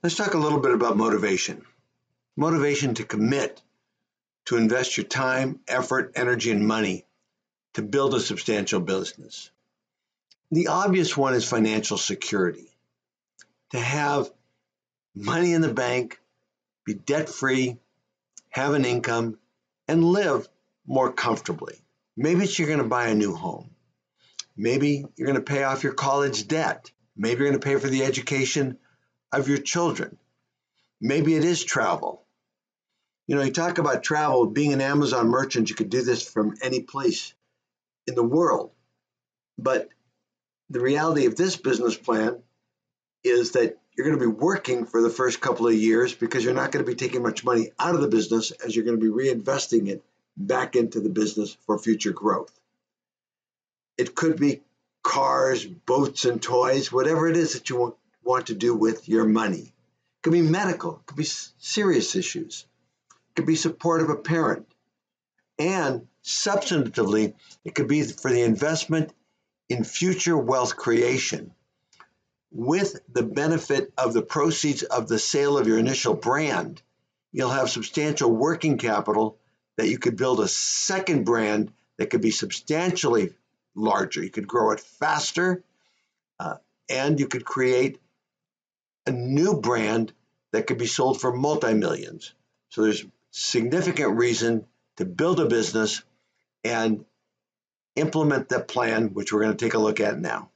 Let's talk a little bit about motivation. Motivation to commit to invest your time, effort, energy, and money to build a substantial business. The obvious one is financial security. To have money in the bank, be debt-free, have an income, and live more comfortably. Maybe you're going to buy a new home. Maybe you're going to pay off your college debt. Maybe you're going to pay for the education of your children. Maybe it is travel. You talk about travel, being an Amazon merchant, you could do this from any place in the world. But the reality of this business plan is that you're going to be working for the first couple of years because you're not going to be taking much money out of the business as you're going to be reinvesting it back into the business for future growth. It could be cars, boats, and toys, whatever it is that you want to do with your money. It could be medical, it could be serious issues, it could be support of a parent, and substantively, it could be for the investment in future wealth creation. With the benefit of the proceeds of the sale of your initial brand, you'll have substantial working capital that you could build a second brand that could be substantially larger. You could grow it faster, and you could create a new brand that could be sold for multi-millions. So there's significant reason to build a business and implement that plan, which we're going to take a look at now.